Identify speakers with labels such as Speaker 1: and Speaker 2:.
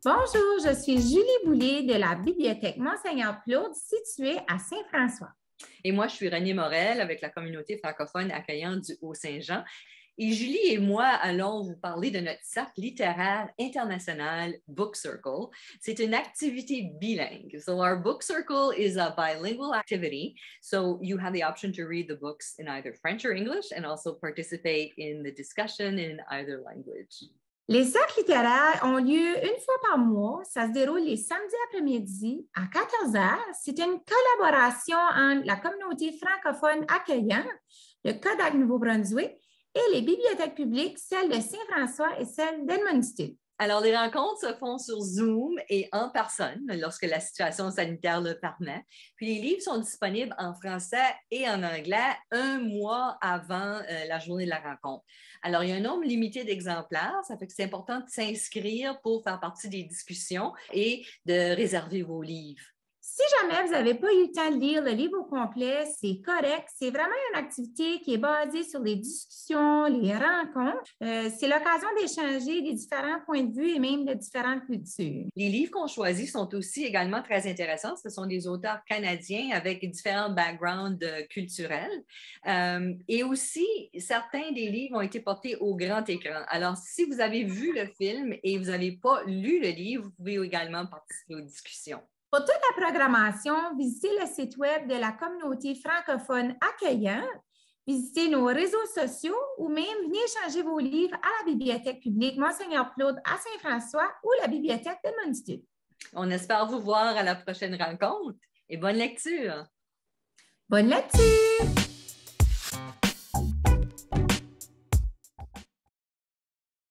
Speaker 1: Bonjour, je suis Julie Boulay de la Bibliothèque Monseigneur Claude située à Saint-François.
Speaker 2: Et moi, je suis Renée Morel avec la communauté francophone accueillante du Haut-Saint-Jean. Et Julie et moi allons vous parler de notre cercle littéraire international Book Circle. C'est une activité bilingue. So our Book Circle is a bilingual activity. So you have the option to read the books in either French or English and also participate in the discussion in either language.
Speaker 1: Les cercles littéraires ont lieu une fois par mois. Ça se déroule les samedis après-midi à 14 heures. C'est une collaboration entre la communauté francophone accueillante, le Kodak Nouveau-Brunswick et les bibliothèques publiques, celles de Saint-François et celles d'Edmundston.
Speaker 2: Alors, les rencontres se font sur Zoom et en personne lorsque la situation sanitaire le permet. Puis, les livres sont disponibles en français et en anglais un mois avant la journée de la rencontre. Alors, il y a un nombre limité d'exemplaires. Ça fait que c'est important de s'inscrire pour faire partie des discussions et de réserver vos livres.
Speaker 1: Si jamais vous n'avez pas eu le temps de lire le livre au complet, c'est correct. C'est vraiment une activité qui est basée sur les discussions, les rencontres. C'est l'occasion d'échanger des différents points de vue et même de différentes cultures.
Speaker 2: Les livres qu'on choisit sont aussi également très intéressants. Ce sont des auteurs canadiens avec différents backgrounds culturels. Et aussi, certains des livres ont été portés au grand écran. Alors, si vous avez vu le film et vous n'avez pas lu le livre, vous pouvez également participer aux discussions.
Speaker 1: Pour toute la programmation, visitez le site web de la communauté francophone accueillante, visitez nos réseaux sociaux ou même venez échanger vos livres à la Bibliothèque publique Monseigneur Claude à Saint-François ou la Bibliothèque d'Edmundston.
Speaker 2: On espère vous voir à la prochaine rencontre et bonne lecture!
Speaker 1: Bonne lecture!